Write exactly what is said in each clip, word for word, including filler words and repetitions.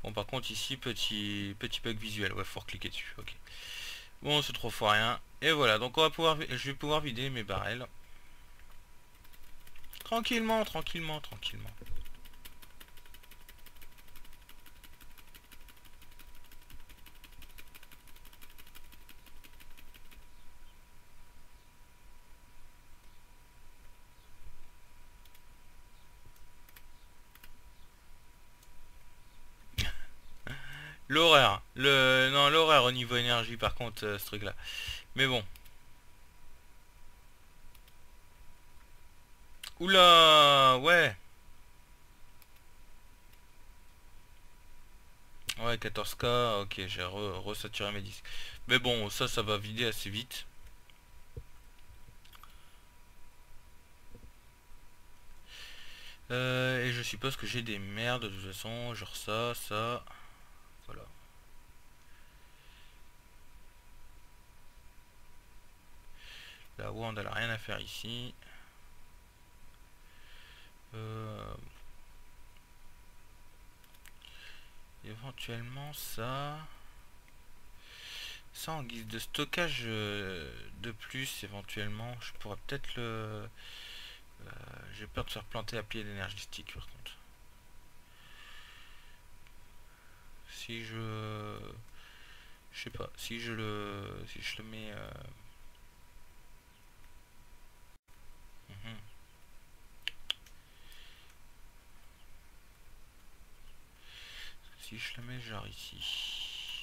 Bon, par contre ici, petit petit bug visuel, ouais, faut cliquer dessus. Ok. Bon, c'est trop fois rien. Et voilà, donc on va pouvoir, je vais pouvoir vider mes barrels. Tranquillement, tranquillement, tranquillement. L'horreur. Le... Non, l'horreur au niveau énergie, par contre, euh, ce truc-là. Mais bon. Oula, ouais. Ouais, quatorze K, ok, j'ai resaturé mes disques. Mais bon, ça, ça va vider assez vite. Euh, et je suppose que j'ai des merdes de toute façon, genre ça, ça. Voilà. La wand, elle a rien à faire ici. Euh, éventuellement ça. Ça en guise de stockage euh, de plus, éventuellement. Je pourrais peut-être le... Euh, j'ai peur de faire planter la pile énergétique par contre. Si je... Je sais pas, si je le... Si je le mets... Euh... Mm-hmm. Si je le mets genre ici.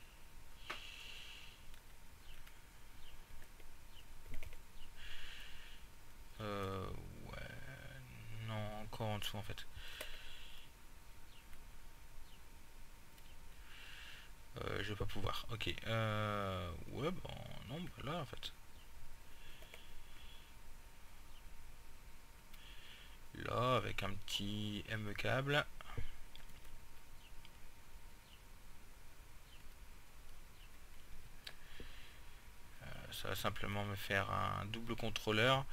Euh... Ouais... Non, encore en dessous en fait. Euh, je vais pas pouvoir. Ok. Euh... Ouais, bon... Non, bah là en fait. Là, avec un petit M câble. Euh, ça va simplement me faire un double contrôleur.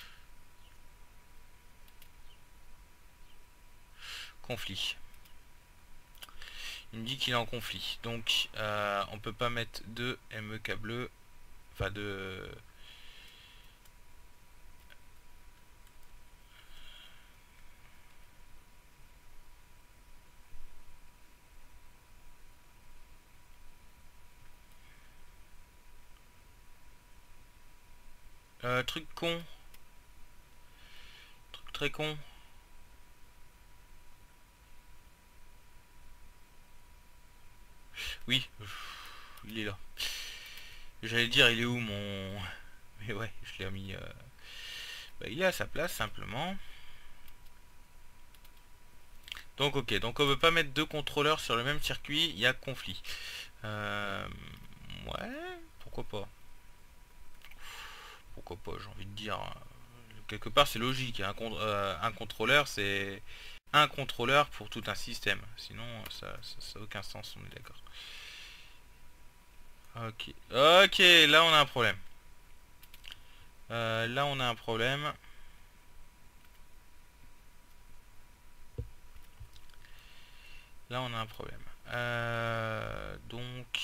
Conflit. Il me dit qu'il est en conflit. Donc, euh, on peut pas mettre deux M E câbleux. Enfin, de... Euh, truc con. Truc très con. Oui, il est là. J'allais dire, il est où mon... Mais ouais, je l'ai mis... Euh... Bah, il est à sa place, simplement. Donc, ok. Donc, on veut pas mettre deux contrôleurs sur le même circuit. Il y a conflit. Euh... Ouais, pourquoi pas. Pourquoi pas, j'ai envie de dire. Quelque part, c'est logique. Un, con euh, un contrôleur, c'est un contrôleur pour tout un système. Sinon, ça n'a aucun sens, on est d'accord. Ok. Ok, là, on a un problème. Euh, là, on a un problème. Là, on a un problème. Euh, donc...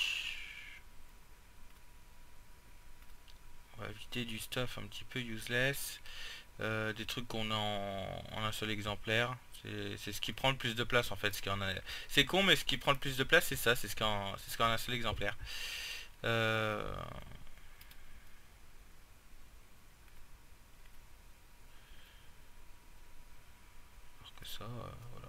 On va éviter du stuff un petit peu useless. Euh, des trucs qu'on a en, en un seul exemplaire. C'est ce qui prend le plus de place en fait. C'est con, mais ce qui prend le plus de place, c'est ça. C'est ce qu'en ce qu'en un seul exemplaire. Euh... Alors que ça, euh, voilà.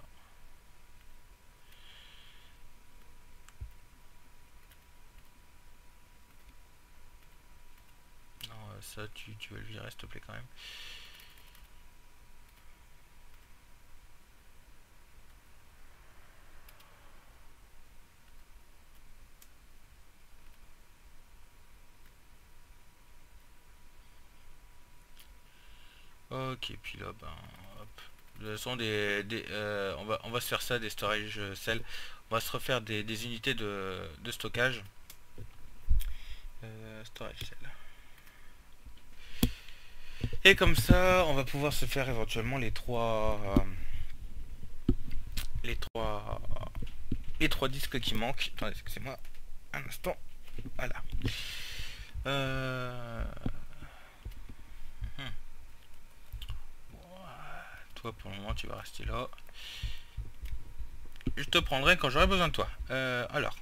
Non, euh, ça, tu, tu veux le virer, s'il te plaît, quand même. Ok, puis là, ben, hop. De toute façon, des, des, euh, on, va, on va se faire ça, des storage cells. On va se refaire des, des unités de, de stockage. Euh, storage cell. Et comme ça, on va pouvoir se faire éventuellement les trois... Euh, les trois... et trois disques qui manquent. Attendez, excusez-moi un instant. Voilà. Euh... Hmm. Bon, toi pour le moment tu vas rester là. Je te prendrai quand j'aurai besoin de toi. Euh, alors.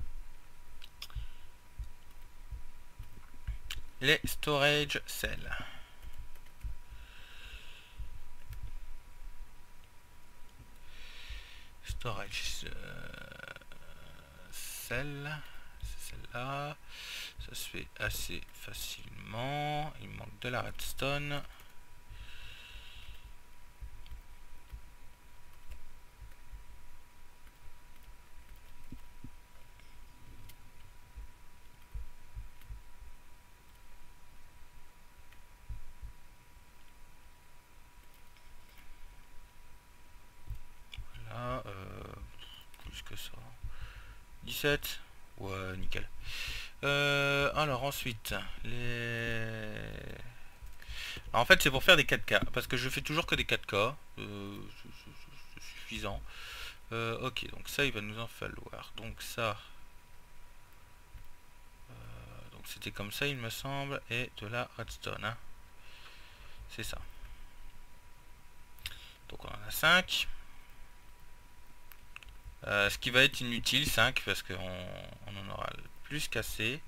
Les storage cells. Storage euh, cell. C'est celle-là. Ça se fait assez facilement. Il manque de la redstone. Voilà. Euh, plus que ça. dix-sept. Ouais, nickel. Euh, alors ensuite, les... Alors, en fait, c'est pour faire des quatre K, parce que je fais toujours que des quatre K. Euh, c'est suffisant. Euh, ok, donc ça, il va nous en falloir. Donc ça... Euh, donc c'était comme ça, il me semble, et de la redstone. Hein. C'est ça. Donc on en a cinq. Euh, ce qui va être inutile, cinq, parce qu'on on en aura plus qu'assez.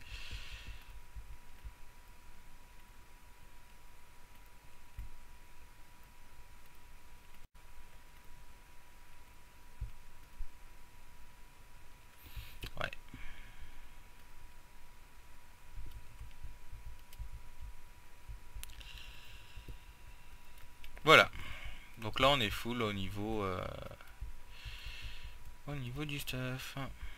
Ouais. Voilà. Donc là on est full au niveau euh, au niveau du stuff.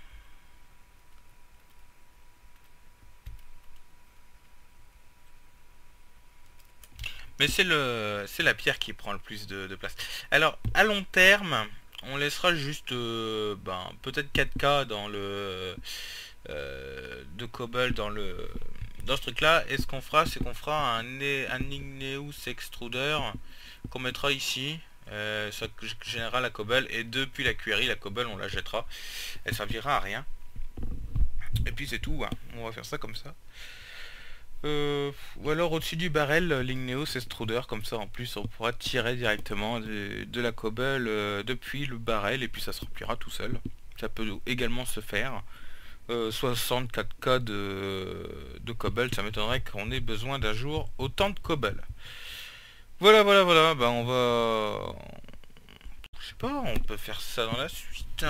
Mais c'est le c'est la pierre qui prend le plus de, de place. Alors à long terme, on laissera juste euh, ben, peut-être quatre K dans le euh, de cobble dans le dans ce truc là. Et ce qu'on fera, c'est qu'on fera un, un igneous extruder qu'on mettra ici. Euh, ça générera la cobble, et depuis la cueillerie, la cobble on la jettera. Elle servira à rien. Et puis c'est tout, hein. On va faire ça comme ça. Euh, ou alors au-dessus du barrel, l'igneous extruder, comme ça en plus on pourra tirer directement de, de la cobble euh, depuis le barrel, et puis ça se remplira tout seul. Ça peut également se faire. Euh, soixante-quatre K de, de cobble, ça m'étonnerait qu'on ait besoin d'un jour autant de cobble. Voilà, voilà, voilà, bah on va... Je sais pas, on peut faire ça dans la suite.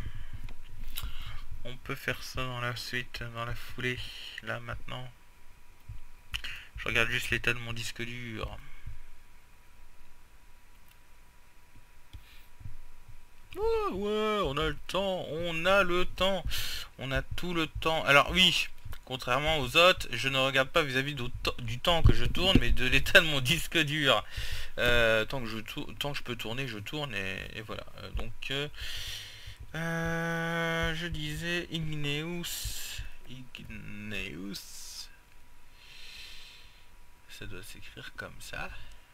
On peut faire ça dans la suite, dans la foulée, là maintenant. Je regarde juste l'état de mon disque dur. Ouais, ouais, on a le temps, on a le temps. On a tout le temps. Alors oui, contrairement aux autres, je ne regarde pas vis-à-vis -vis du temps que je tourne, mais de l'état de mon disque dur. Euh, tant, que je tant que je peux tourner, je tourne, et, et voilà. Euh, donc, euh, euh, je disais igneous. Igneous. Ça doit s'écrire comme ça.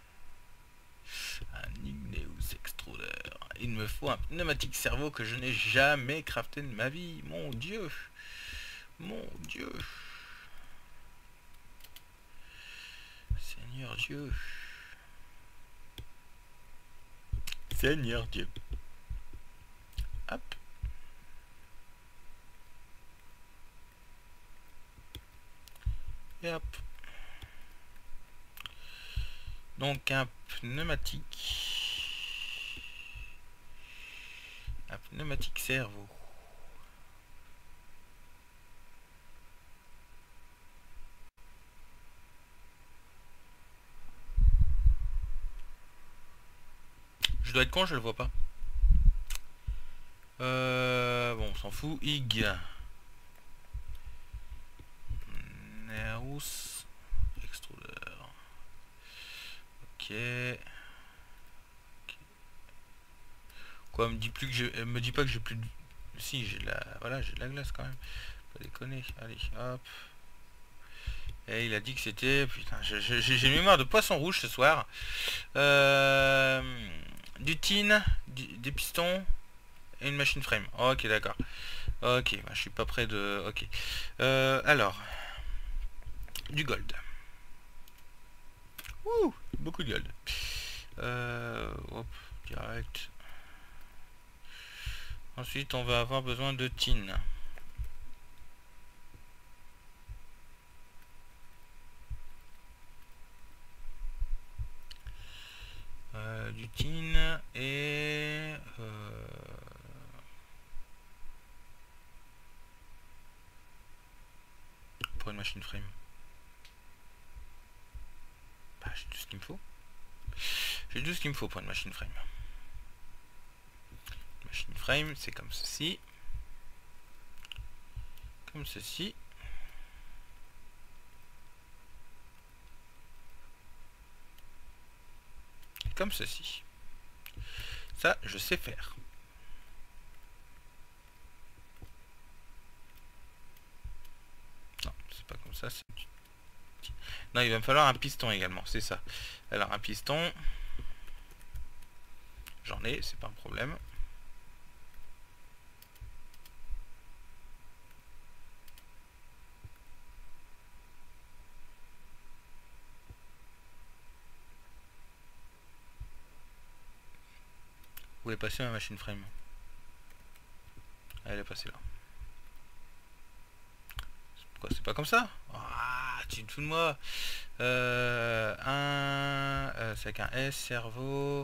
Un igneous extruder. Il me faut un pneumatique cerveau que je n'ai jamais crafté de ma vie. Mon dieu. Mon dieu. Seigneur Dieu. Seigneur Dieu. Hop. Et hop. Donc un pneumatique. Un pneumatique cerveau. Je dois être con, je le vois pas. Euh, bon, on s'en fout. Ig. Neus extruder. Ok. Quoi, me dit plus que je, me dit pas que j'ai plus de... Si, j'ai de la, voilà, j'ai de la glace quand même. Pas déconner. Allez, hop. Et il a dit que c'était... Putain, j'ai une mémoire de poisson rouge ce soir. Euh, du tin, du, des pistons et une machine frame. Ok, d'accord. Ok, bah, je suis pas près de... Ok. Euh, alors, du gold. Ouh, beaucoup de gold. Euh, hop, direct. Ensuite, on va avoir besoin de tin. Euh, du tin et... Euh, pour une machine frame. Bah, j'ai tout ce qu'il me faut. J'ai tout ce qu'il me faut pour une machine frame. Machine frame, c'est comme ceci. Comme ceci. Comme ceci. Ça, je sais faire. Non, c'est pas comme ça. Non, il va me falloir un piston également, c'est ça. Alors, un piston. J'en ai, c'est pas un problème. Où est passée ma machine frame? Elle est passée là. Pourquoi c'est pas comme ça? Ah, tu te fous de moi. Euh, un... Euh, c'est avec un S, cerveau...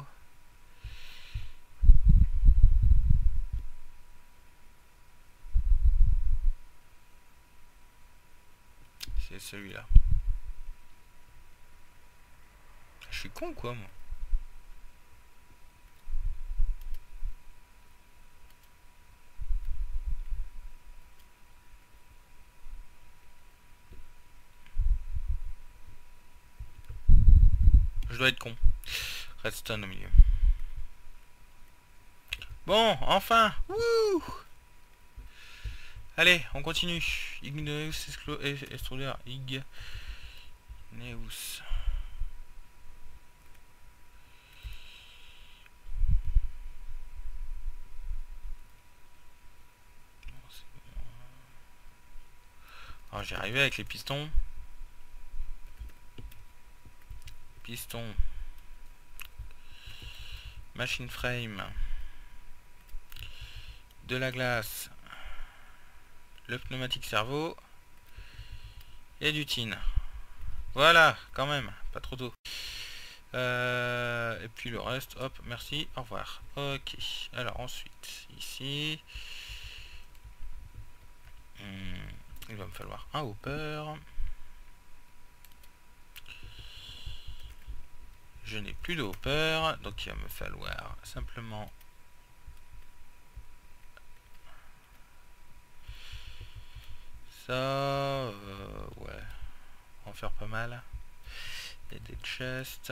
C'est celui-là. Je suis con quoi, moi. Je dois être con. Redstone au milieu. Bon, enfin. Wouh. Allez, on continue. Igneus Extruder. Igneus. Alors j'ai arrivé avec les pistons. Piston. Machine frame. De la glace. Le pneumatique cerveau. Et du tin. Voilà, quand même, pas trop tôt. Euh, et puis le reste, hop, merci, au revoir. Ok, alors ensuite, ici, hmm, il va me falloir un hopper. Je n'ai plus de hopper, donc il va me falloir simplement ça. Euh, ouais, on va en faire pas mal. Et des chests.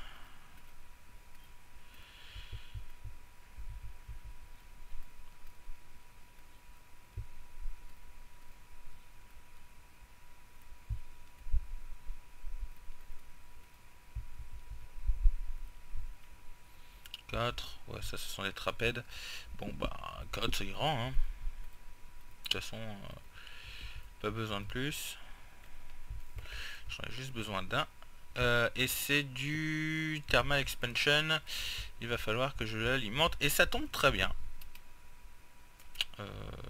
quatre, ouais, ça ce sont les trapèdes. Bon bah quatre ça ira hein. De toute façon euh, pas besoin de plus, j'en ai juste besoin d'un. Euh, et c'est du thermal expansion, il va falloir que je l'alimente et ça tombe très bien. Euh,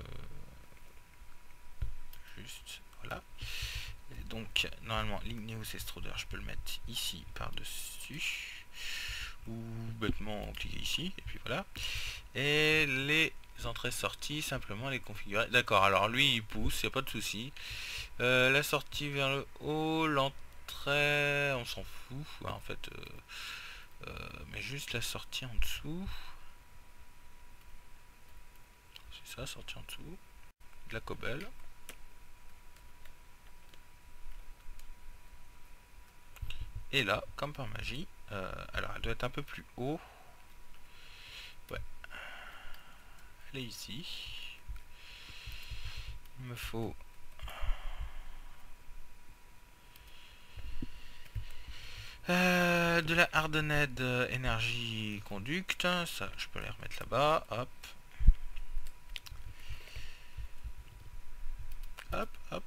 juste voilà. Et donc normalement l'Igneous Extruder je peux le mettre ici par dessus ou bêtement cliquer ici et puis voilà. Et les entrées sorties simplement les configurer. D'accord, alors lui il pousse, il n'y a pas de souci. Euh, la sortie vers le haut, l'entrée on s'en fout ouais, en fait euh, euh, mais juste la sortie en dessous, c'est ça, sortie en dessous de la cobble. Et là comme par magie euh, alors elle doit être un peu plus haut, ouais, elle est ici. Il me faut Euh, de la Hardened Energy Conduct, ça je peux les remettre là-bas, hop. hop, hop.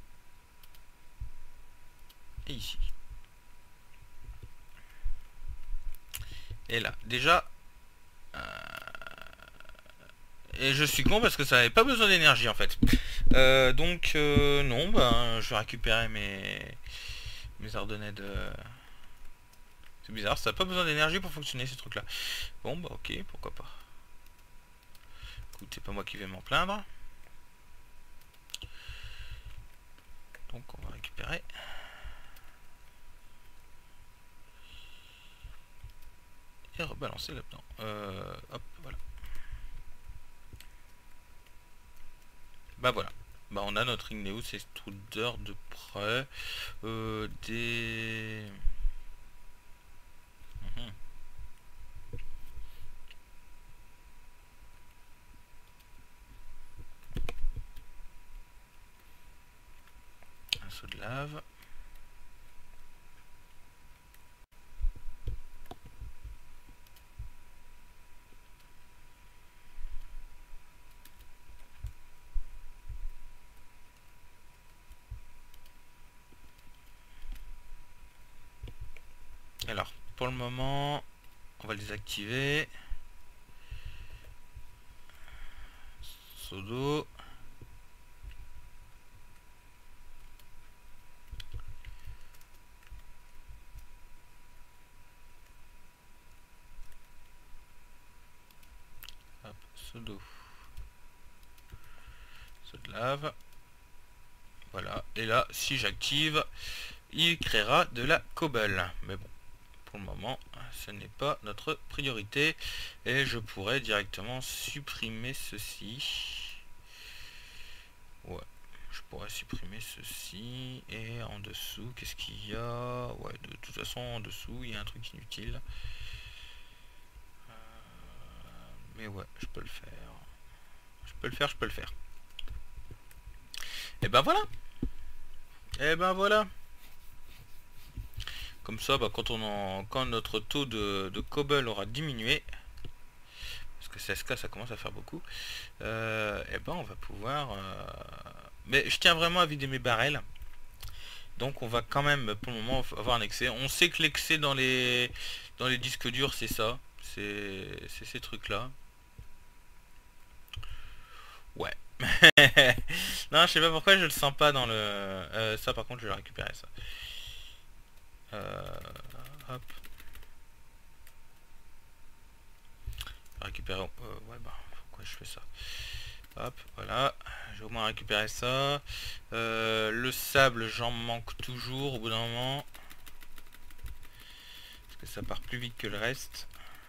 Et ici. Et là, déjà... Euh, et je suis con parce que ça n'avait pas besoin d'énergie en fait. Euh, donc, euh, non, ben, je vais récupérer mes, mes ordonnées de... C'est bizarre, ça n'a pas besoin d'énergie pour fonctionner ces trucs là. Bon, bah ok, pourquoi pas. Écoute, c'est pas moi qui vais m'en plaindre. Donc, on va récupérer. Et rebalancer là-dedans. Euh, hop, voilà. Bah voilà. Bah on a notre Igneous Extruder de près. Euh, des... Mmh. Un seau de lave. Alors, pour le moment, on va les activer. Seau d'eau. Hop, seau d'eau. Seau de lave. Voilà. Et là, si j'active, il créera de la cobble. Mais bon, pour le moment, ce n'est pas notre priorité. Et je pourrais directement supprimer ceci. Ouais. Je pourrais supprimer ceci. Et en dessous, qu'est-ce qu'il y a? Ouais, de toute façon, en dessous, il y a un truc inutile. Euh, mais ouais, je peux le faire. Je peux le faire, je peux le faire. Et ben voilà. Et ben voilà. Comme ça, bah, quand, on en, quand notre taux de, de cobble aura diminué, parce que seize K ça commence à faire beaucoup, euh, et ben on va pouvoir... Euh... Mais je tiens vraiment à vider mes barrels. Donc on va quand même pour le moment avoir un excès. On sait que l'excès dans les dans les disques durs c'est ça. C'est ces trucs là. Ouais. Non, je sais pas pourquoi je le sens pas dans le... Euh, ça par contre je vais récupérer ça. Euh, hop. Récupérer... Euh, ouais bah pourquoi je fais ça? Hop, voilà. J'ai au moins récupéré ça. Euh, le sable j'en manque toujours au bout d'un moment. Parce que ça part plus vite que le reste.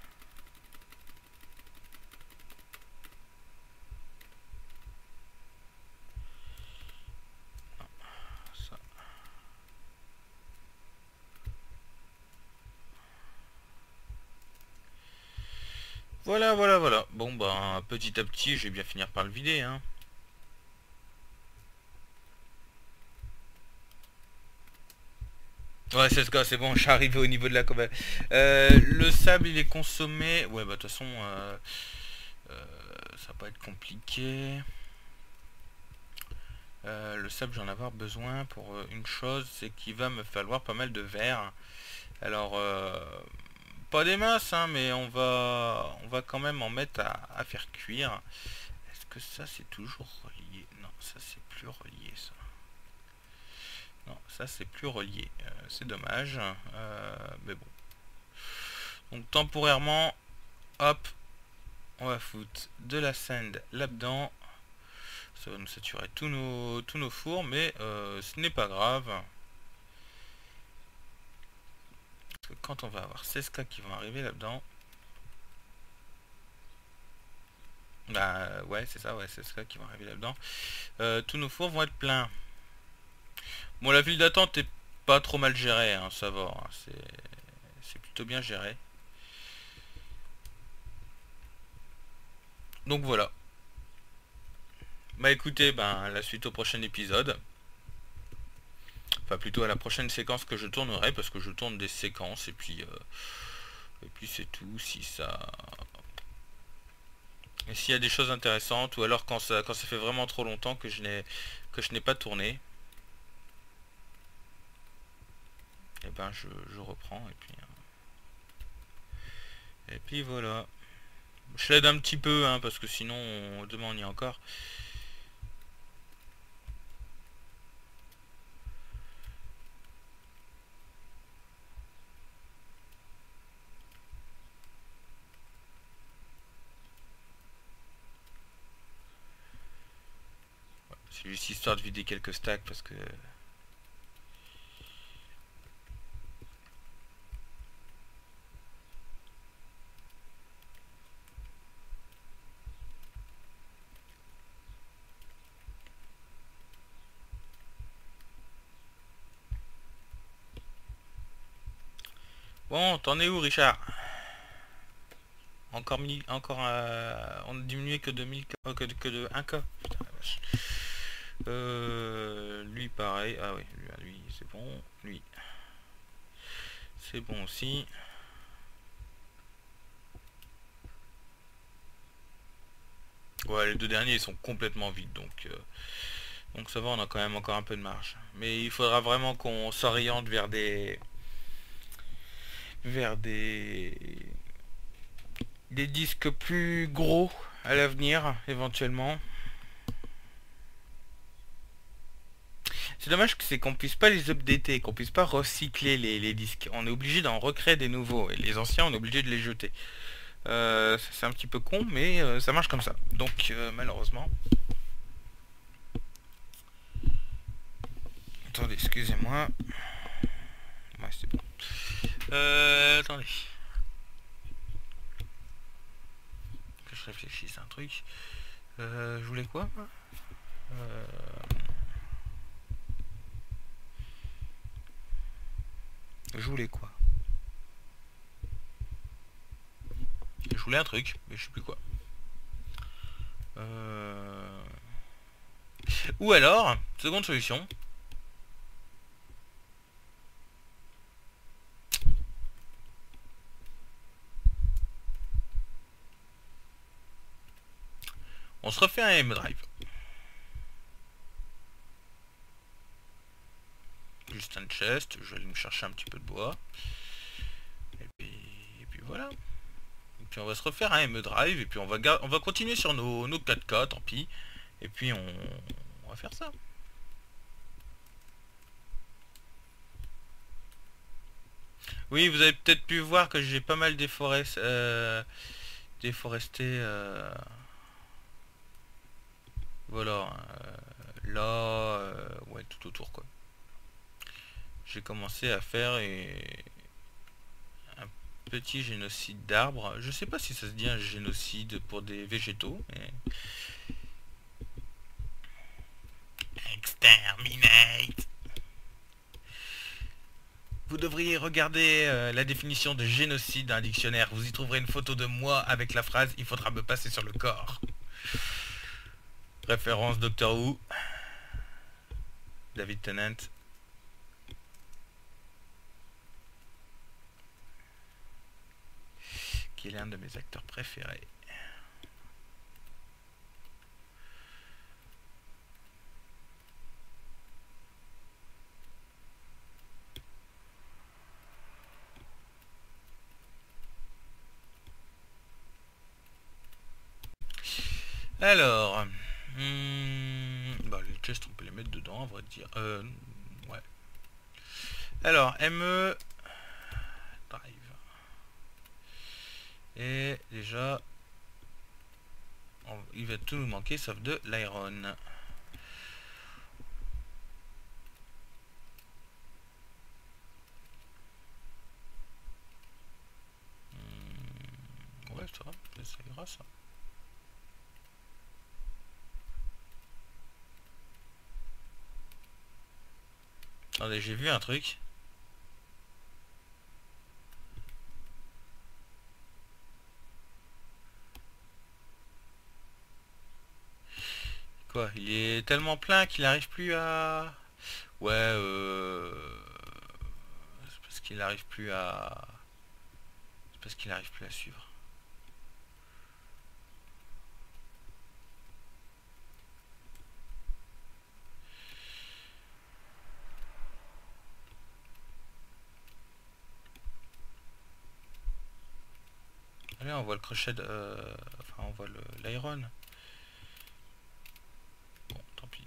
Voilà, voilà, voilà. Bon, bah, petit à petit, je vais bien finir par le vider, hein. Ouais, c'est ce gars, c'est bon, j'arrive au niveau de la cobble. Euh, le sable, il est consommé. Ouais, bah, de toute façon, euh, euh, ça va pas être compliqué. Euh, le sable, j'en ai avoir besoin pour euh, une chose, c'est qu'il va me falloir pas mal de verre. Alors, euh, pas des masses, hein, mais on va, on va quand même en mettre à, à faire cuire. Est-ce que ça, c'est toujours relié? Non, ça, c'est plus relié, ça. Non, ça c'est plus relié. Euh, c'est dommage. Euh, mais bon. Donc temporairement, hop, on va foutre de la sand là-dedans. Ça va nous saturer tous nos, tous nos fours, mais euh, ce n'est pas grave. Parce que quand on va avoir seize K qui vont arriver là-dedans. Bah ouais, c'est ça, ouais, seize K qui vont arriver là-dedans. Euh, tous nos fours vont être pleins. Bon, la ville d'attente est pas trop mal gérée, hein, ça va. Hein, c'est plutôt bien géré. Donc voilà. Bah écoutez, ben la suite au prochain épisode. Enfin plutôt à la prochaine séquence que je tournerai, parce que je tourne des séquences et puis euh, et puis c'est tout. Si ça Et s'il y a des choses intéressantes, ou alors quand ça, quand ça fait vraiment trop longtemps que je n'ai que je n'ai pas tourné, et ben je, je reprends et puis et puis voilà. Je l'aide un petit peu hein, parce que sinon on, demain on y est encore. C'est juste histoire de vider quelques stacks parce que bon, t'en es où Richard? Encore mille, encore euh, on a diminué que de mille K, que de, que de un K. Putain, la vache. Euh, lui pareil. Ah oui, lui, lui c'est bon. Lui, c'est bon aussi. Ouais, les deux derniers ils sont complètement vides donc euh, donc ça va, on a quand même encore un peu de marge. Mais il faudra vraiment qu'on s'oriente vers des vers des des disques plus gros à l'avenir éventuellement. C'est dommage que c'est qu'on puisse pas les updater, qu'on puisse pas recycler les, les disques. On est obligé d'en recréer des nouveaux et les anciens on est obligé de les jeter. Euh, c'est un petit peu con mais euh, ça marche comme ça. Donc euh, malheureusement. Attendez, excusez-moi. Ouais, c'est bon. Euh, attendez. Que je réfléchisse à un truc. Euh, je voulais quoi moi euh... Je voulais quoi Je voulais un truc, mais je sais plus quoi. Euh... Ou alors, seconde solution. On se refait un M-Drive. Juste un chest, je vais aller me chercher un petit peu de bois. Et puis, et puis voilà. Et puis on va se refaire un M-Drive et puis on va, on va continuer sur nos, nos quatre K, tant pis. Et puis on, on va faire ça. Oui, vous avez peut-être pu voir que j'ai pas mal déforesté, euh, déforesté euh, voilà, euh, là, euh, ouais, tout autour quoi. J'ai commencé à faire et, un petit génocide d'arbres. Je sais pas si ça se dit un génocide pour des végétaux, mais... Exterminate. Vous devriez regarder euh, la définition de génocide d'un dictionnaire. Vous y trouverez une photo de moi avec la phrase "il faudra me passer sur le corps". Référence Doctor Who. David Tennant. Qui est l'un de mes acteurs préférés. Alors, hmm, bah les chests on peut les mettre dedans, à vrai dire. Euh, ouais. Alors, me drive. Et déjà, on, il va tout nous manquer sauf de l'iron. Hmm, ouais, ça va, ça ira ça. Attendez, j'ai vu un truc. Quoi? Il est tellement plein qu'il n'arrive plus à... Ouais, euh... c'est parce qu'il n'arrive plus à... C'est parce qu'il n'arrive plus à suivre. on voit le crochet de, euh, enfin on voit l'iron. Bon, tant pis.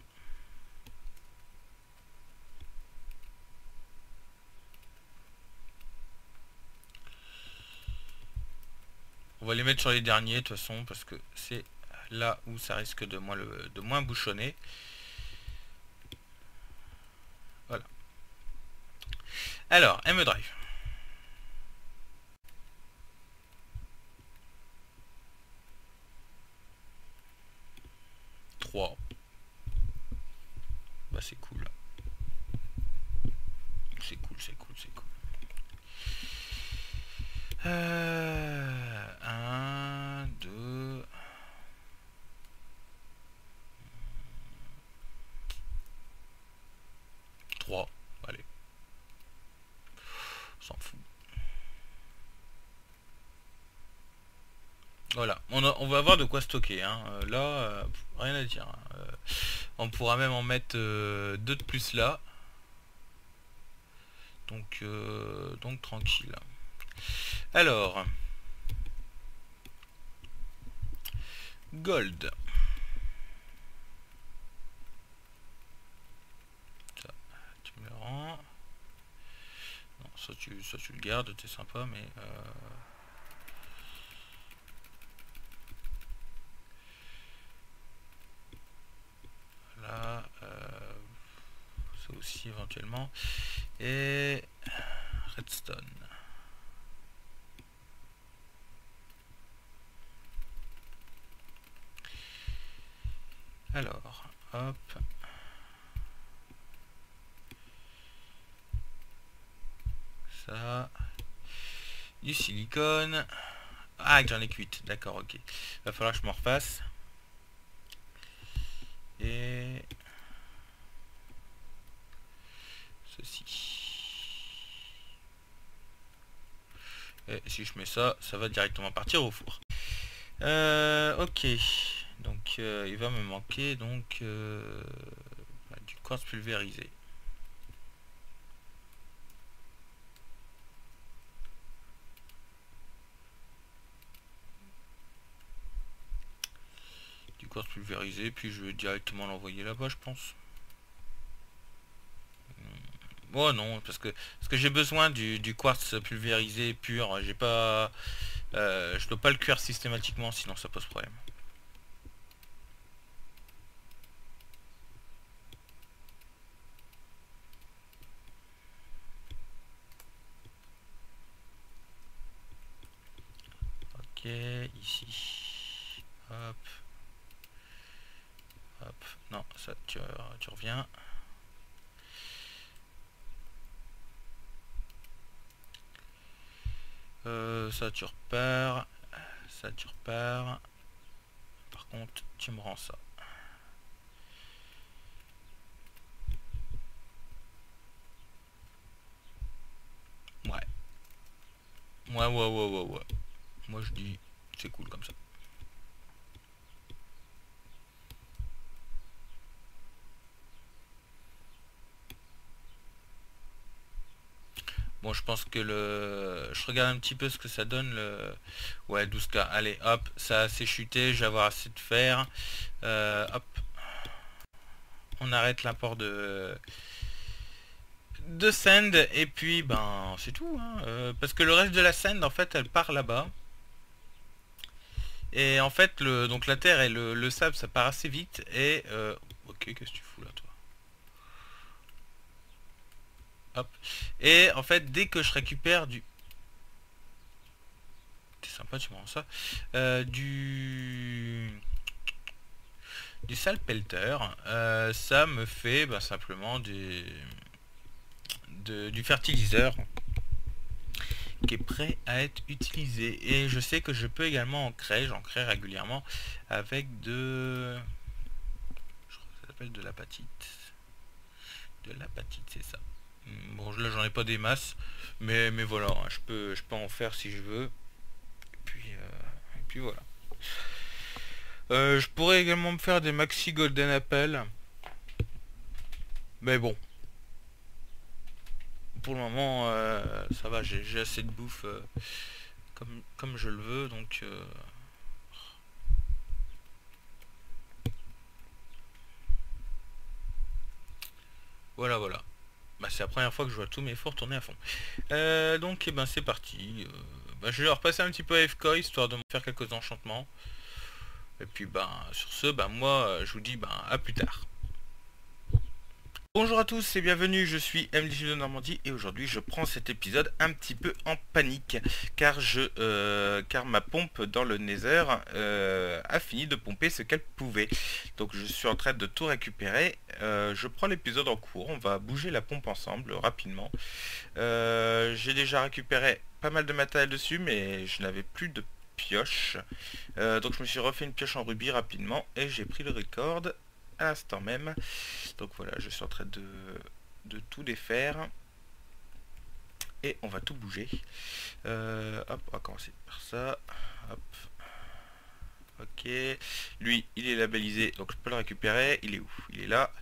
On va les mettre sur les derniers de toute façon parce que c'est là où ça risque de moins, le, de moins bouchonner. Voilà. Alors, M E Drive. trois. Bah c'est cool. C'est cool, c'est cool, c'est cool. Euh, un, deux... trois. Allez. On s'en fout. Voilà. On, a, on va avoir de quoi stocker. Hein. Euh, là, euh, rien à dire. Hein. Euh, on pourra même en mettre euh, deux de plus là. Donc, euh, donc tranquille. Alors. Gold. Ça, tu me le rends. Non, ça tu, ça tu le gardes, c'est sympa, mais... Euh... Là, euh, ça aussi éventuellement. Et redstone. Alors, hop. Ça. Du silicone. Ah, j'en ai que huit. D'accord, ok. Va falloir que je m'en refasse. Et... ceci. Et si je mets ça, ça va directement partir au four. Euh, ok. Donc, euh, il va me manquer donc euh, du quartz pulvérisé. Du quartz pulvérisé, puis je vais directement l'envoyer là-bas, je pense. Oh non, parce que parce que j'ai besoin du, du quartz pulvérisé pur. J'ai pas, euh, je peux pas le cuire systématiquement, sinon ça pose problème. Ok, ici. Hop. Hop. Non, ça tu, tu reviens. Euh, ça tu repars. Ça tu repars. Par contre, tu me rends ça. Ouais. Ouais, ouais, ouais, ouais, ouais. Moi je dis, c'est cool comme ça. Bon, je pense que le... Je regarde un petit peu ce que ça donne, le... Ouais, douze K. Allez, hop, ça a assez chuté, je vais avoir assez de fer. Euh, hop. On arrête l'import de... de sand, et puis, ben, c'est tout. Hein. Euh, parce que le reste de la sand, en fait, elle part là-bas. Et en fait, le... donc la terre et le, le sable, ça part assez vite. Et... Euh... Ok, qu'est-ce que tu fous là, toi? Hop. Et en fait, dès que je récupère du... C'est sympa, tu me rends ça. Euh, du... Du salpelter, euh, ça me fait bah, simplement des... De, du fertiliseur qui est prêt à être utilisé. Et je sais que je peux également en créer, j'en crée régulièrement avec de... Je crois que ça s'appelle de l'apatite. De l'apatite, c'est ça. Bon, là j'en ai pas des masses, mais, mais voilà, hein, je, peux, je peux en faire si je veux. Et puis, euh, et puis voilà. Euh, je pourrais également me faire des maxi golden apple. Mais bon. Pour le moment, euh, ça va, j'ai assez de bouffe. Euh, comme, comme je le veux, donc... Euh... Voilà, voilà. Bah, c'est la première fois que je vois tous mes fours tourner à fond. Euh, donc, eh ben, c'est parti. Euh, bah, je vais repasser un petit peu à F K, histoire de me faire quelques enchantements. Et puis, ben, sur ce, ben, moi, je vous dis, ben, à plus tard. Bonjour à tous et bienvenue, je suis M D J de Normandie et aujourd'hui je prends cet épisode un petit peu en panique car je euh, car ma pompe dans le Nether euh, a fini de pomper ce qu'elle pouvait. Donc je suis en train de tout récupérer. Euh, je prends l'épisode en cours, on va bouger la pompe ensemble rapidement. Euh, j'ai déjà récupéré pas mal de matériel dessus mais je n'avais plus de pioche. Euh, donc je me suis refait une pioche en rubis rapidement et j'ai pris le record à l'instant même. Donc voilà, je suis en train de, de tout défaire. Et on va tout bouger. Euh, hop, on va commencer par ça. Hop. Ok. Lui, il est labellisé, donc je peux le récupérer. Il est où? Il est là.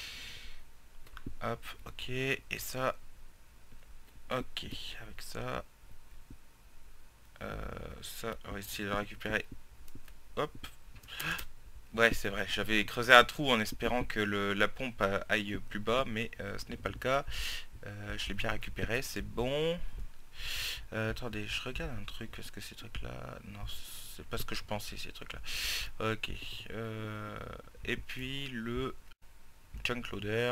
Hop, ok. Et ça. Ok, avec ça. Euh, ça, on va essayer de le récupérer. Hop. Ouais, c'est vrai, j'avais creusé un trou en espérant que le, la pompe aille plus bas, mais euh, ce n'est pas le cas. Euh, je l'ai bien récupéré, c'est bon. Euh, attendez, je regarde un truc, est-ce que ces trucs-là... Non, c'est pas ce que je pensais, ces trucs-là. Ok. Euh, et puis le junk loader.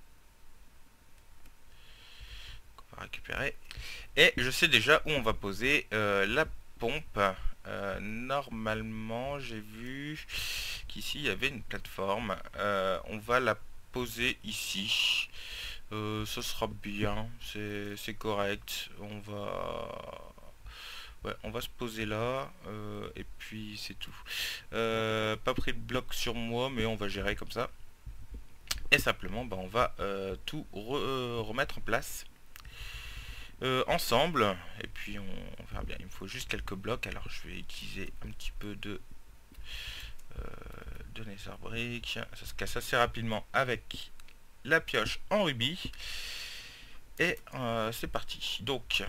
On va récupérer. Et je sais déjà où on va poser euh, la pompe. Euh, normalement, j'ai vu qu'ici, il y avait une plateforme. Euh, on va la poser ici. Euh, ce sera bien, c'est correct. On va... Ouais, on va se poser là, euh, et puis c'est tout. Euh, pas pris de bloc sur moi, mais on va gérer comme ça. Et simplement, bah, on va euh, tout re euh, remettre en place. Euh, ensemble, et puis on, on verra bien. Il me faut juste quelques blocs, alors je vais utiliser un petit peu de... Euh, de nether brick. Ça se casse assez rapidement avec la pioche en rubis. Et euh, c'est parti. Donc...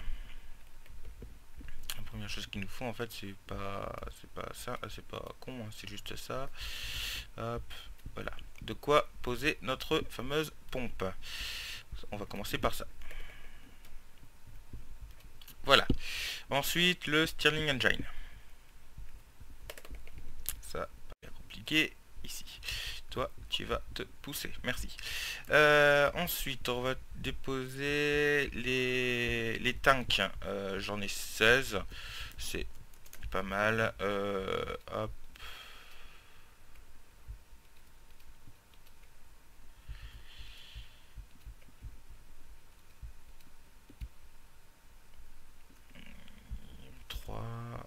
La première chose qu'il nous faut en fait c'est pas c'est pas ça, c'est pas con, hein, c'est juste ça. Hop, voilà. De quoi poser notre fameuse pompe. On va commencer par ça. Voilà. Ensuite le Stirling Engine. Ça, pas compliqué. Ici. Toi, tu vas te pousser. Merci. Euh, ensuite, on va déposer les, les tanks. Euh, J'en ai seize. C'est pas mal. Euh, hop. trois.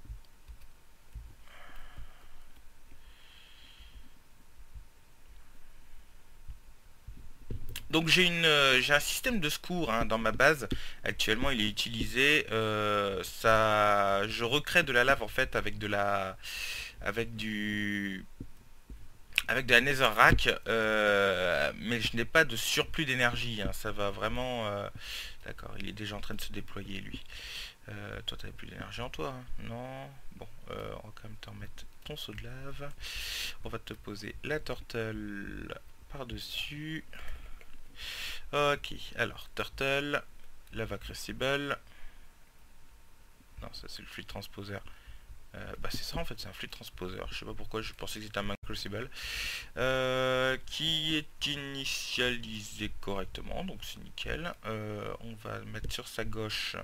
Donc j'ai une euh, j'ai un système de secours hein, dans ma base. Actuellement il est utilisé. Euh, ça, je recrée de la lave en fait avec de la avec du avec de la netherrack, euh, mais je n'ai pas de surplus d'énergie. Hein, ça va vraiment. Euh, D'accord, il est déjà en train de se déployer lui. Euh, toi t'avais plus d'énergie en toi, hein? Non. Bon, euh, on va quand même t'en mettre ton seau de lave. On va te poser la turtle par dessus. Ok, alors, Turtle, Lava Crucible. Non, ça c'est le fluid transposer. Euh, bah c'est ça en fait, c'est un fluid transposer. Je sais pas pourquoi, je pensais que c'était un Mana Crucible. Euh, qui est initialisé correctement, donc c'est nickel. Euh, on va mettre sur sa gauche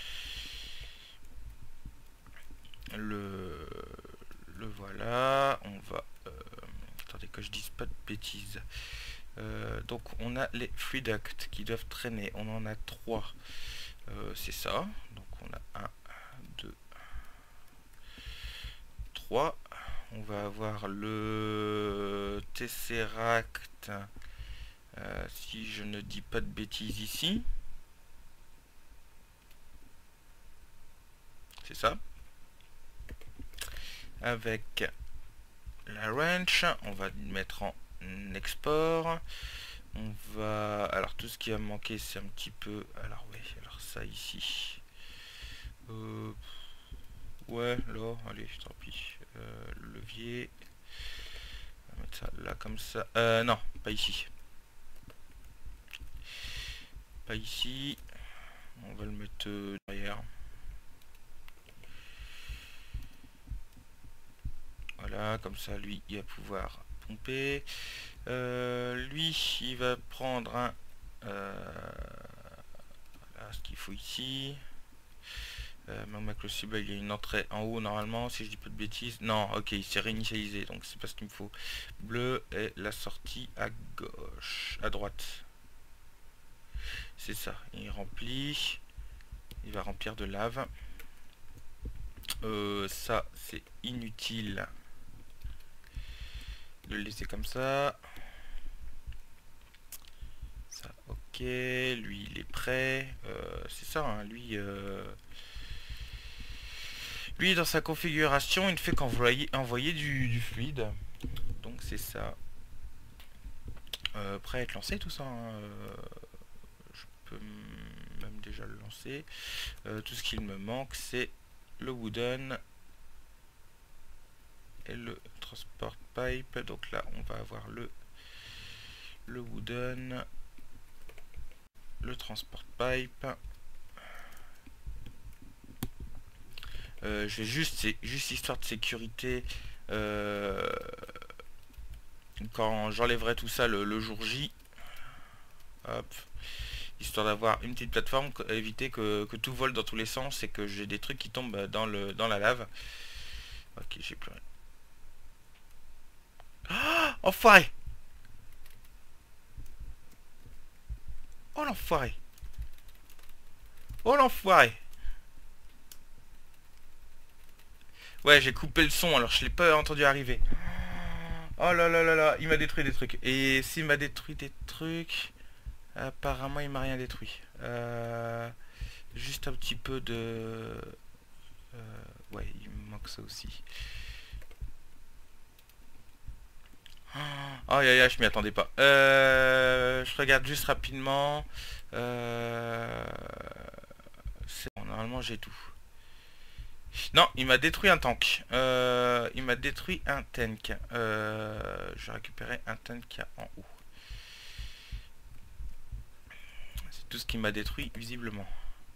le... Le voilà. On va... Euh, attendez que je dise pas de bêtises. Euh, donc on a les free ducts qui doivent traîner. On en a trois. Euh, c'est ça. Donc on a un, deux, trois. On va avoir le Tesseract. Euh, si je ne dis pas de bêtises ici. C'est ça. Avec la wrench. On va le mettre en export. On va... Alors tout ce qui va me manquer c'est un petit peu... Alors oui, alors ça ici. Euh... Ouais, là, allez, tant pis. Euh, le levier. On va mettre ça là comme ça. Euh, non, pas ici. Pas ici. On va le mettre euh, derrière. Voilà, comme ça, lui, il va pouvoir pomper. Euh, lui, il va prendre un... Euh, voilà, ce qu'il faut ici. Euh, Magma Crucible, il y a une entrée en haut normalement, si je dis pas de bêtises. Non, ok, il s'est réinitialisé, donc c'est pas ce qu'il me faut. Bleu et la sortie à gauche, à droite. C'est ça, il remplit. Il va remplir de lave. Euh, ça, c'est inutile de le laisser comme ça. Ça, ok. Lui, il est prêt. Euh, c'est ça, hein, lui... Euh, lui, dans sa configuration, il ne fait qu'envoyer envoyer du, du fluide. Donc c'est ça. Euh, prêt à être lancé tout ça. Hein. Euh, je peux même déjà le lancer. Euh, tout ce qu'il me manque, c'est le wooden et le transport pipe. Donc là, on va avoir le le wooden, le transport pipe. Euh, je vais juste, c'est juste histoire de sécurité. Euh, quand j'enlèverai tout ça le, le jour J, hop, histoire d'avoir une petite plateforme, éviter que, que tout vole dans tous les sens et que j'ai des trucs qui tombent dans le dans la lave. Ok, j'ai plus rien. Ah, enfoiré! Oh l'enfoiré! Oh l'enfoiré! Ouais, j'ai coupé le son alors je l'ai pas entendu arriver. Oh là là là là, il m'a détruit des trucs. Et s'il m'a détruit des trucs, apparemment il m'a rien détruit. Euh, juste un petit peu de... Euh, ouais, il me manque ça aussi. Oh, aïe aïe aïe, je m'y attendais pas. Euh, je regarde juste rapidement. Euh, c'est bon, normalement j'ai tout. Non, il m'a détruit un tank. Euh, il m'a détruit un tank. Euh, je vais récupérer un tank qu'il y a en haut. C'est tout ce qui m'a détruit visiblement.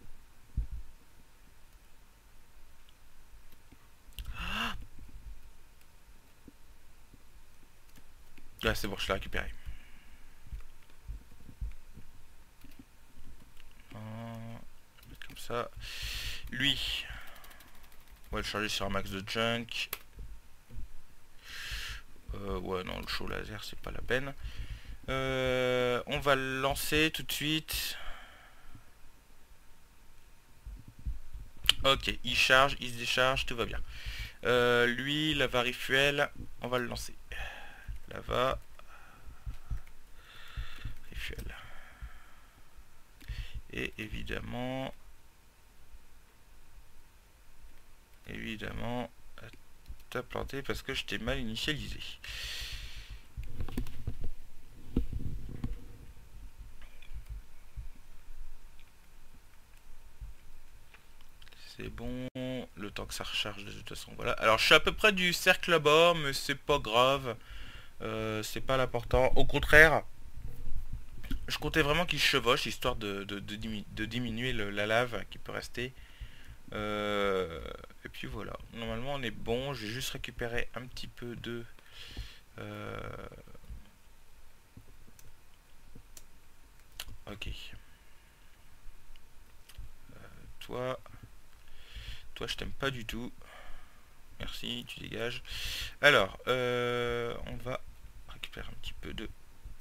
Là, c'est bon, je l'ai récupéré. Comme ça. Lui, on va le charger sur un max de junk. Euh, ouais, non, le show laser, c'est pas la peine. Euh, on va le lancer tout de suite. Ok, il charge, il se décharge, tout va bien. Euh, lui, lava refuel, on va le lancer. Lava refuel. Et évidemment, évidemment, t'as planté parce que je t'ai mal initialisé. C'est bon, le temps que ça recharge de toute façon. Voilà. Alors je suis à peu près du cercle là-bas, mais c'est pas grave. Euh, c'est pas l'important. Au contraire, je comptais vraiment qu'il chevauche, histoire de, de, de, diminu de diminuer le, la lave qui peut rester. Euh, et puis voilà. Normalement on est bon. Je vais juste récupérer un petit peu de... Euh, ok. Euh, toi... Toi je t'aime pas du tout. Merci, tu dégages. Alors, euh, on va récupérer un petit peu de...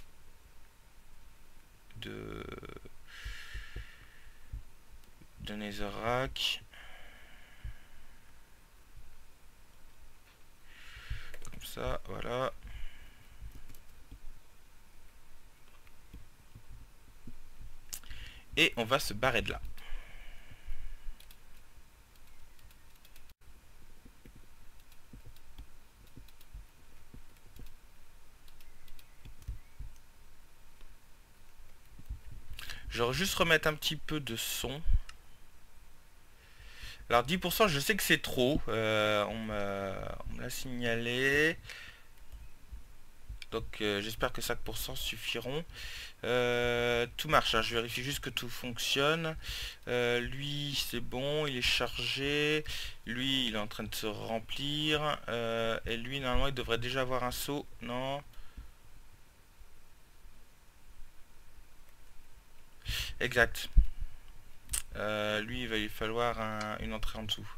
de... de netherrack. Comme ça, voilà. Et on va se barrer de là. Je vais juste remettre un petit peu de son. Alors dix pour cent, je sais que c'est trop. Euh, on me, on me l'a signalé. Donc euh, j'espère que cinq pour cent suffiront. Euh, tout marche, hein, je vérifie juste que tout fonctionne. Euh, lui c'est bon, il est chargé. Lui il est en train de se remplir. Euh, et lui normalement il devrait déjà avoir un seau. Non. Exact. Euh, lui il va lui falloir un- une entrée en dessous.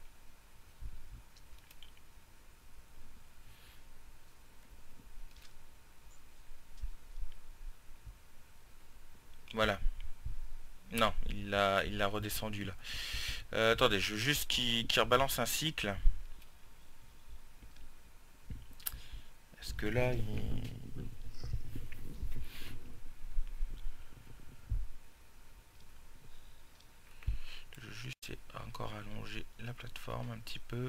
Voilà. Non, il l'a il l'a redescendu là. Euh, attendez, je veux juste qu'il qu'il rebalance un cycle. Est-ce que là il... Je veux juste encore allonger la plateforme un petit peu.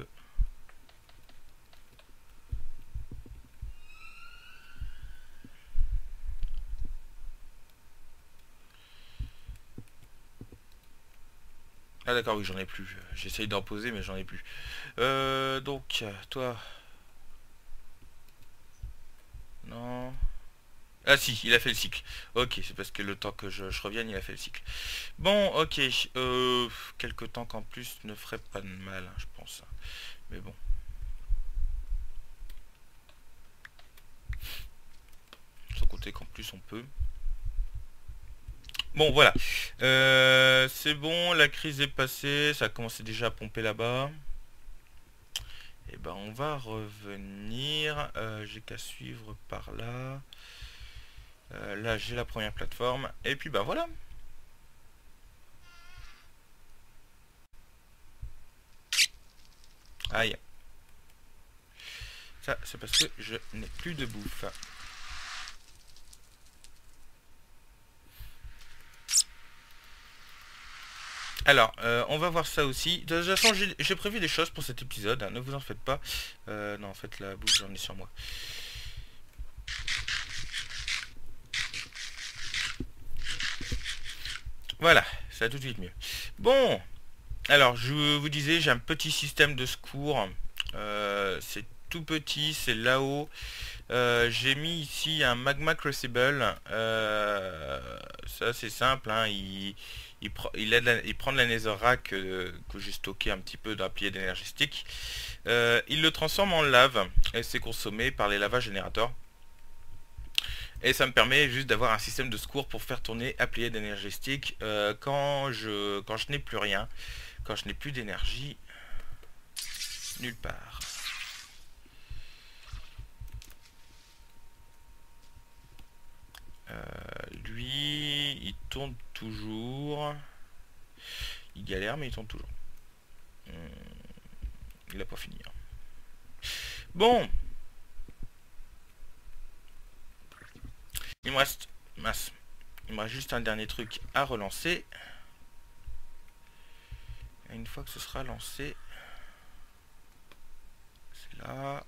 Ah d'accord, oui, j'en ai plus. J'essaye d'en poser, mais j'en ai plus. Euh, donc, toi... Non... Ah si, il a fait le cycle. Ok, c'est parce que le temps que je, je revienne, il a fait le cycle. Bon, ok. Euh, quelques temps qu'en plus ne ferait pas de mal, hein, je pense. Mais bon. Sans compter qu'en plus on peut. Bon, voilà. Euh, c'est bon, la crise est passée. Ça a commencé déjà à pomper là-bas. Et ben on va revenir. Euh, j'ai qu'à suivre par là. Euh, là j'ai la première plateforme. Et puis bah voilà. Aïe. Ça c'est parce que je n'ai plus de bouffe. Alors, euh, on va voir ça aussi. De toute façon, j'ai prévu des choses pour cet épisode, hein, ne vous en faites pas. Euh, non, en fait, la bouffe, j'en ai sur moi. Voilà, ça va tout de suite mieux. Bon, alors, je vous disais, j'ai un petit système de secours. Euh, c'est tout petit, c'est là-haut. Euh, j'ai mis ici un Magma Crucible. Euh, ça, c'est simple, hein, il... Il, pr il, aide la, il prend de la Netherrack euh, que j'ai stocké un petit peu dans un pilier d'énergistique. Euh, il le transforme en lave et c'est consommé par les lava générateurs. Et ça me permet juste d'avoir un système de secours pour faire tourner un pilier d'énergistique euh, quand je, quand je n'ai plus rien, quand je n'ai plus d'énergie nulle part. Euh, lui, il tourne toujours. Il galère, mais il tourne toujours. Hum, il a pas fini. Hein. Bon, il me reste masse. Il me reste juste un dernier truc à relancer. Et une fois que ce sera lancé, c'est là.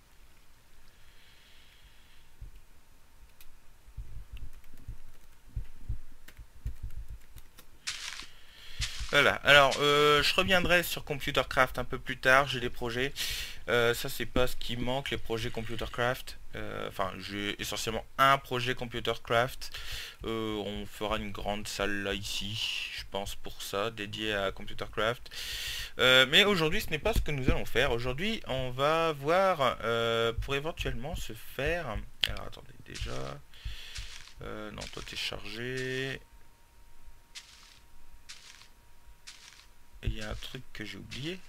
Voilà, alors euh, je reviendrai sur Computercraft un peu plus tard, j'ai des projets. Euh, ça c'est pas ce qui manque, les projets Computercraft. Euh, enfin, j'ai essentiellement un projet Computercraft. Euh, on fera une grande salle là ici, je pense pour ça, dédiée à Computercraft. Euh, mais aujourd'hui ce n'est pas ce que nous allons faire. Aujourd'hui on va voir euh, pour éventuellement se faire... Alors attendez, déjà... Euh, non, toi t'es chargé... Et il y a un truc que j'ai oublié.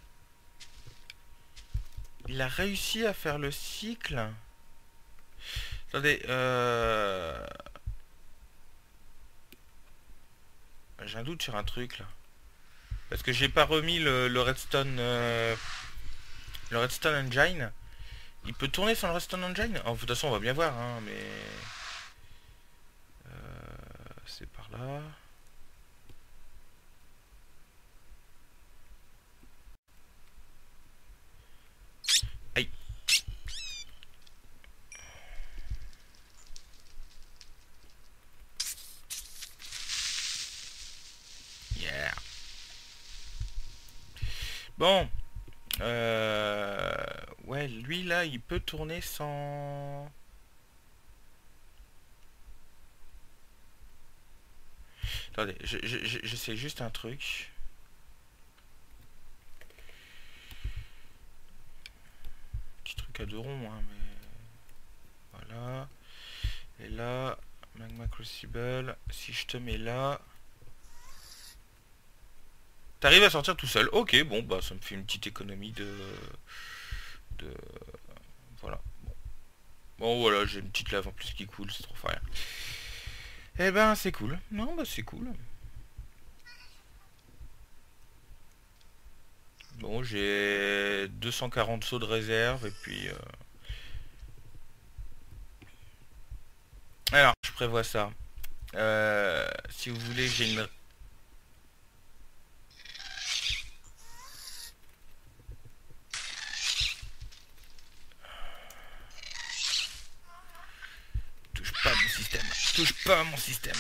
Il a réussi à faire le cycle. Attendez, euh... j'ai un doute sur un truc là. Parce que j'ai pas remis le, le Redstone... Euh... Le Redstone Engine. Il peut tourner sans le Redstone Engine? Oh, de toute façon on va bien voir, hein, mais... Euh... C'est par là... Aïe. Yeah. Bon. Euh... Ouais, lui là, il peut tourner sans... Attendez, je, je, je, je sais juste un truc. Petit truc à deux ronds, hein, mais... Voilà. Et là, Magma Crucible, si je te mets là... T'arrives à sortir tout seul. Ok, bon, bah ça me fait une petite économie de... de... Voilà. Bon, bon voilà, j'ai une petite lave en plus qui coule, c'est trop frais. Eh ben, c'est cool. Non, bah c'est cool. Bon, j'ai deux cent quarante sauts de réserve et puis... euh, Alors, je prévois ça. Euh, si vous voulez, j'ai une... Touche pas à mon système. Touche pas à mon système.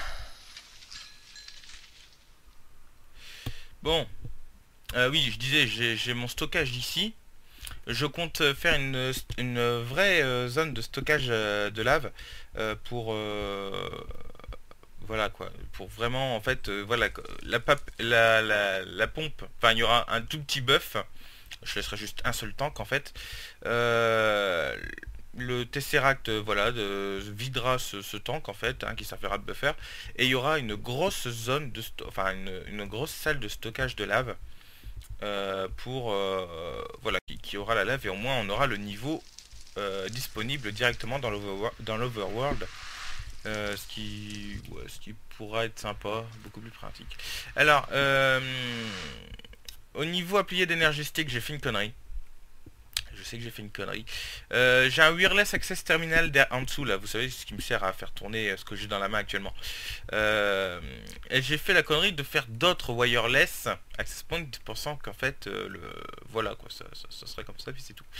Bon. Euh, oui, je disais, j'ai mon stockage ici. Je compte faire une, une vraie euh, zone de stockage euh, de lave euh, pour... euh, voilà quoi, pour vraiment en fait, euh, voilà, la, pap- la, la, la pompe, enfin il y aura un tout petit buff, je laisserai juste un seul tank en fait. Euh, le Tesseract, euh, voilà, de, videra ce, ce tank en fait, hein, qui servira de buffer, et il y aura une grosse zone de, sto- enfin une, une grosse salle de stockage de lave euh, pour, euh, voilà, qui, qui aura la lave et au moins on aura le niveau euh, disponible directement dans l'overworld, dans l'overworld. Euh, ce qui, ouais, ce qui pourra être sympa, beaucoup plus pratique. Alors, euh, au niveau appuyé d'énergistique, j'ai fait une connerie. Je sais que j'ai fait une connerie. Euh, j'ai un wireless access terminal en dessous là, vous savez ce qui me sert à faire tourner euh, ce que j'ai dans la main actuellement. Euh, et j'ai fait la connerie de faire d'autres wireless access points pensant qu'en fait euh, le voilà quoi, ça, ça, ça serait comme ça puis c'est tout.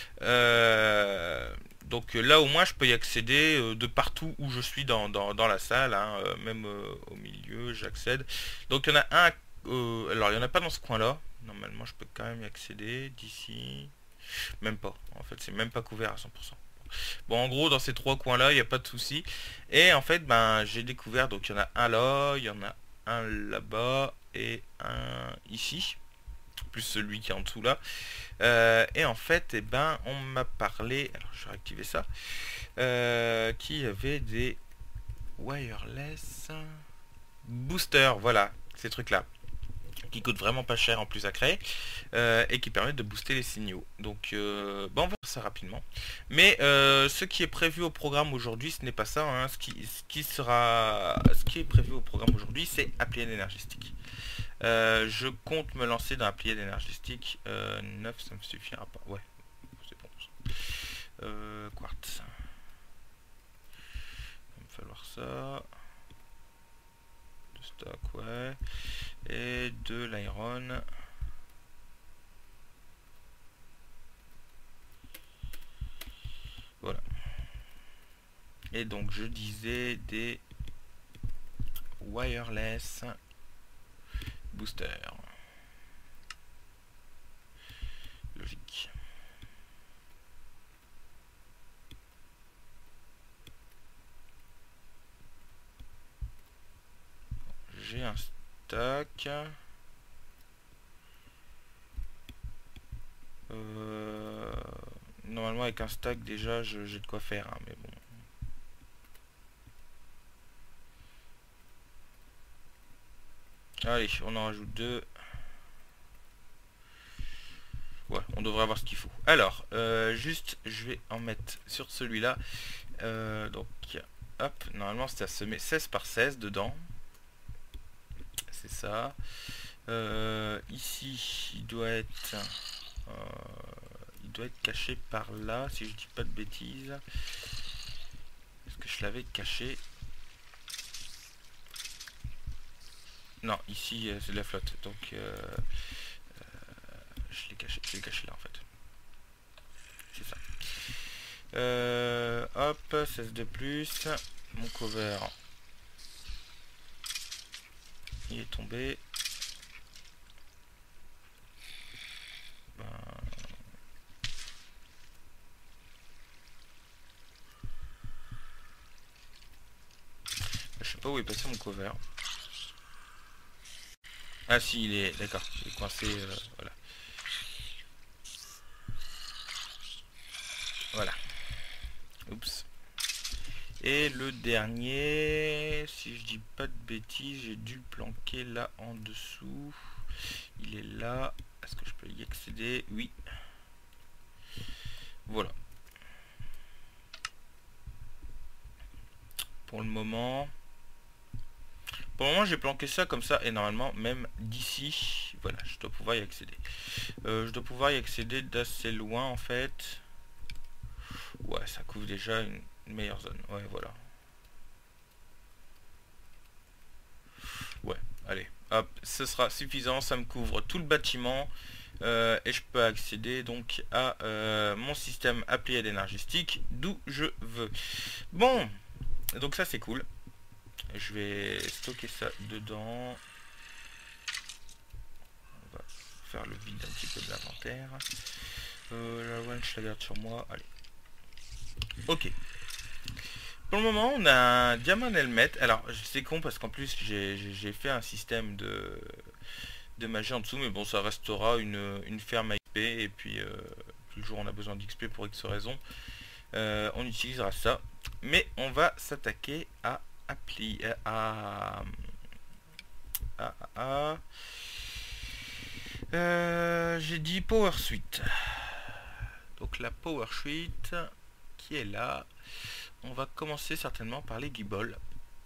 Euh, donc là au moins je peux y accéder euh, de partout où je suis dans, dans, dans la salle, hein, euh, même euh, au milieu j'accède. Donc il y en a un, euh, alors il n'y en a pas dans ce coin là, normalement je peux quand même y accéder d'ici. Même pas, en fait c'est même pas couvert à cent pour cent. Bon en gros dans ces trois coins là il n'y a pas de souci. Et en fait ben j'ai découvert, donc il y en a un là, il y en a un là-bas et un ici, plus celui qui est en dessous là. Euh, et en fait, eh ben, on m'a parlé, alors je vais réactiver ça, euh, qui avait des wireless boosters, voilà, ces trucs-là, qui coûtent vraiment pas cher en plus à créer, euh, et qui permettent de booster les signaux. Donc, euh, bon, on va faire ça rapidement. Mais euh, ce qui est prévu au programme aujourd'hui, ce n'est pas ça. Hein. Ce, qui, ce qui sera, ce qui est prévu au programme aujourd'hui, c'est applier énergétique. Euh, je compte me lancer dans un plié d'énergistique. Euh, neuf, ça me suffira pas. Ouais, c'est bon. Euh, quartz. Il va me falloir ça. De stock, ouais. Et de l'iron. Voilà. Et donc je disais des wireless boosters. Logique. J'ai un stack. Euh, normalement avec un stack déjà j'ai de quoi faire, hein, mais bon. Allez, on en rajoute deux. Ouais, on devrait avoir ce qu'il faut. Alors, euh, juste, je vais en mettre sur celui-là. Euh, donc, hop, normalement, c'est à semer seize par seize dedans. C'est ça. Euh, ici, il doit être... Euh, il doit être caché par là, si je dis pas de bêtises. Est-ce que je l'avais caché? Non, ici, euh, c'est de la flotte. Donc, euh, je l'ai caché, je l'ai caché là, en fait. C'est ça. Euh, hop, seize de plus. Mon cover, il est tombé. pas où est passé mon cover. Ah si, il est... D'accord, il est coincé, euh, voilà. Voilà. Oups. Et le dernier, si je dis pas de bêtises, j'ai dû le planquer là en dessous. Il est là. Est-ce que je peux y accéder? Oui. Voilà. Pour le moment... Pour le moment, j'ai planqué ça comme ça, et normalement, même d'ici, voilà, je dois pouvoir y accéder. Euh, je dois pouvoir y accéder d'assez loin, en fait. Ouais, ça couvre déjà une, une meilleure zone. Ouais, voilà. Ouais, allez, hop, ce sera suffisant, ça me couvre tout le bâtiment. Euh, et je peux accéder donc à euh, mon système appli à l'énergie stick d'où je veux. Bon, donc ça c'est cool. Je vais stocker ça dedans. On va faire le vide un petit peu de l'inventaire. Euh, la wrench, je la garde sur moi. Allez. Ok. Pour le moment, on a un diamant helmet. Alors, c'est con parce qu'en plus, j'ai fait un système de, de magie en dessous. Mais bon, ça restera une, une ferme à X P. Et puis, euh, le jour où on a besoin d'X P pour X raison, euh, on utilisera ça. Mais on va s'attaquer à appli à... à, à, à euh, j'ai dit Power Suite. Donc la Power Suite qui est là. On va commencer certainement par les guibolles.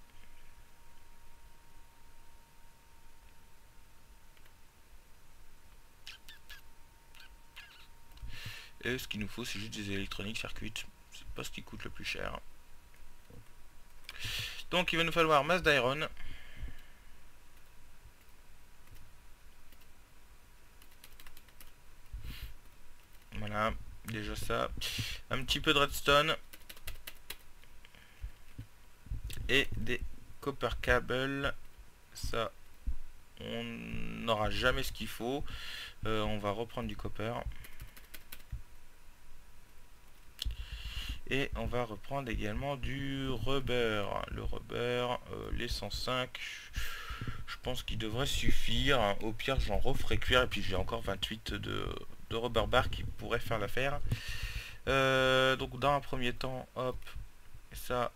Et ce qu'il nous faut, c'est juste des électroniques circuites. C'est pas ce qui coûte le plus cher. Donc il va nous falloir masse d'iron. Voilà, déjà ça. Un petit peu de redstone. Et des copper cables. Ça, on n'aura jamais ce qu'il faut. Euh, on va reprendre du copper. Et on va reprendre également du rubber. Le rubber, euh, les cent cinq, je pense qu'il devrait suffire. Au pire, j'en referai cuire. Et puis j'ai encore vingt-huit de, de rubber bar qui pourrait faire l'affaire. Euh, donc dans un premier temps, hop, ça.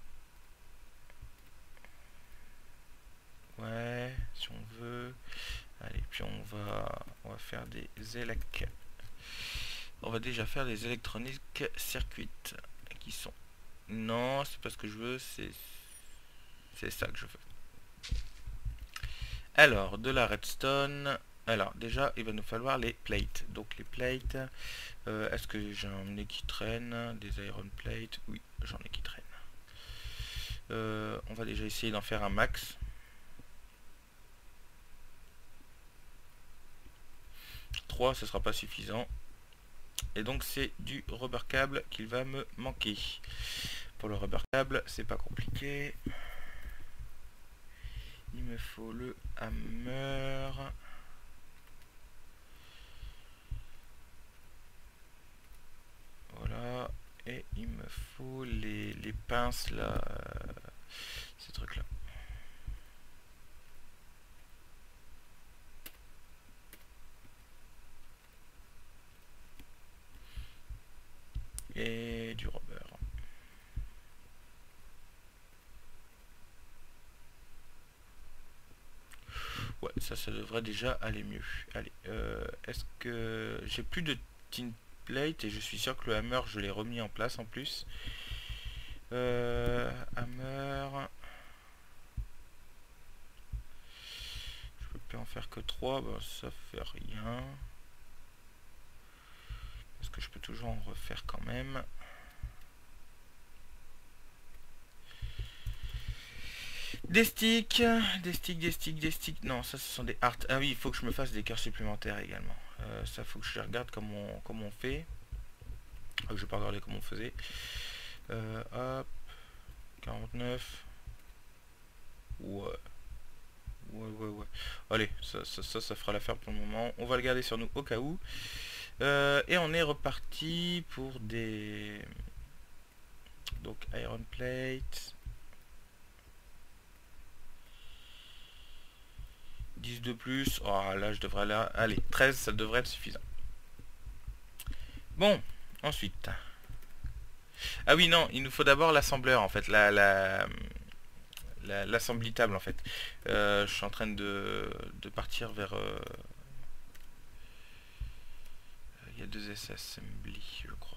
Ouais, si on veut. Allez, puis on va, on va faire des élec. On va déjà faire des électroniques circuites. Qui sont... Non, c'est pas ce que je veux, c'est... C'est ça que je veux. Alors, de la redstone... Alors, déjà, il va nous falloir les plates. Donc, les plates... Euh, Est-ce que j'en ai qui traînent? Des iron plates? Oui, j'en ai qui traînent. Euh, on va déjà essayer d'en faire un max. trois, ce sera pas suffisant. Et donc, c'est du rubber cable qu'il va me manquer. Pour le rubber cable, c'est pas compliqué. Il me faut le hammer. Voilà. Et il me faut les, les pinces là. Euh, ces trucs là. Et du rubber. Ouais, ça, ça devrait déjà aller mieux. Allez, euh, est-ce que... J'ai plus de tin plate et je suis sûr que le hammer, je l'ai remis en place en plus. Euh, hammer... Je peux plus en faire que trois, bah, ça fait rien. Parce que je peux toujours en refaire quand même. Des sticks, des sticks, des sticks, des sticks. Non, ça, ce sont des hearts. Ah oui, il faut que je me fasse des cœurs supplémentaires également. Euh, ça, faut que je regarde comment on, comment on fait. Euh, je vais pas regarder comment on faisait. Euh, hop. quarante-neuf. Ouais. Ouais, ouais, ouais. Allez, ça, ça, ça, ça fera l'affaire pour le moment. On va le garder sur nous au cas où. Euh, et on est reparti pour des... Donc, iron plate. dix de plus. Oh, là, je devrais là. Allez, treize, ça devrait être suffisant. Bon, ensuite. Ah oui, non, il nous faut d'abord l'assembleur, en fait. La, la, l'assembly table, en fait. Euh, je suis en train de, de partir vers... Euh, il y a deux S assembly, je crois.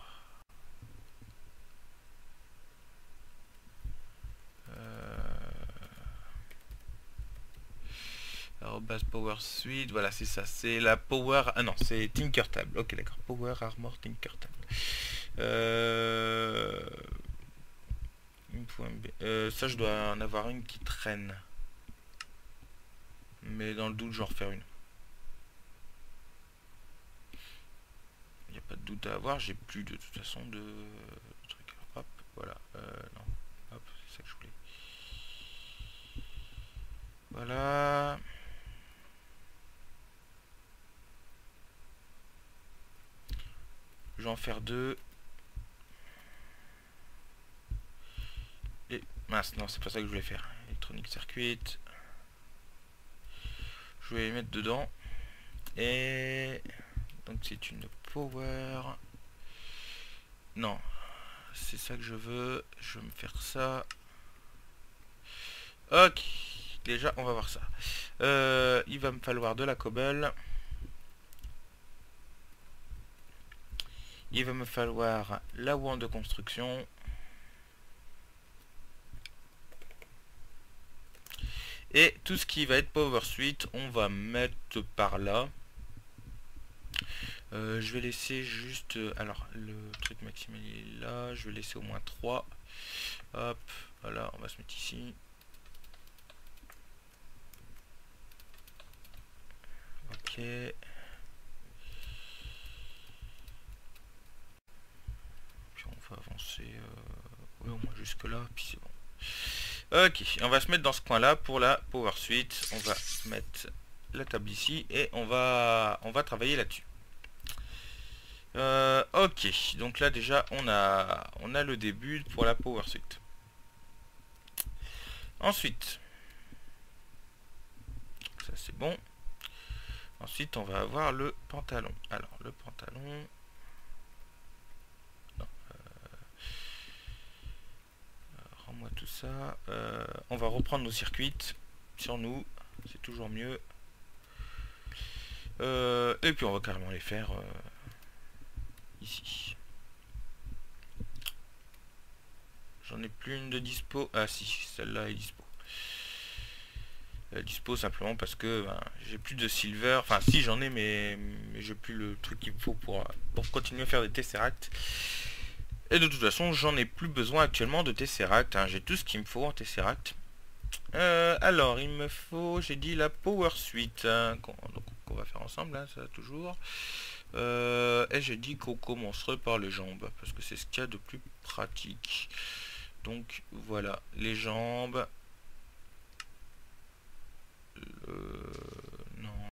Arrobas Power Suite, voilà, c'est ça, c'est la Power, ah non, c'est Tinker Table, ok, d'accord, Power Armor Tinker Table. Euh... Euh, ça, je dois en avoir une qui traîne, mais dans le doute, je vais en refaire une. Il n'y a pas de doute à avoir, j'ai plus de toute façon de trucs. Hop, voilà, euh, non, hop, c'est ça que je voulais. Voilà. Je vais en faire deux. Et mince, non, c'est pas ça que je voulais faire. Electronic Circuit. Je vais les mettre dedans. Et donc c'est une power. Non, c'est ça que je veux. Je vais me faire ça. Ok. Déjà, on va voir ça. Euh, il va me falloir de la cobble. Il va me falloir la wand de construction. Et tout ce qui va être Power Suite, on va mettre par là. Euh, je vais laisser juste... Alors, le truc maximal est là. Je vais laisser au moins trois. Hop, voilà, on va se mettre ici. Ok. Puis on va avancer... Euh... Oui, au moins jusque là, puis c'est bon. Ok, on va se mettre dans ce coin là pour la Power Suite. On va mettre la table ici et on va on va travailler là-dessus. Euh, ok, donc là déjà on a on a le début pour la Power Suite. Ensuite, ça c'est bon. Ensuite on va avoir le pantalon. Alors le pantalon. Non, euh, rends-moi tout ça. Euh, on va reprendre nos circuits sur nous. C'est toujours mieux. Euh, et puis on va carrément les faire euh, ici. J'en ai plus une de dispo. Ah si, celle-là est dispo. Elle est dispo simplement parce que ben, j'ai plus de silver. Enfin si j'en ai, mais, mais j'ai plus le truc qu'il me faut pour, pour continuer à faire des tesseracts. Et de toute façon, j'en ai plus besoin actuellement de tesseract. Hein. J'ai tout ce qu'il me faut en tesseract. Euh, alors, il me faut, j'ai dit la Power Suite. Hein, qu'on va faire ensemble, hein, ça toujours. Euh, et j'ai dit qu'on commencerait par les jambes. Parce que c'est ce qu'il y a de plus pratique. Donc voilà, les jambes. Le... Non,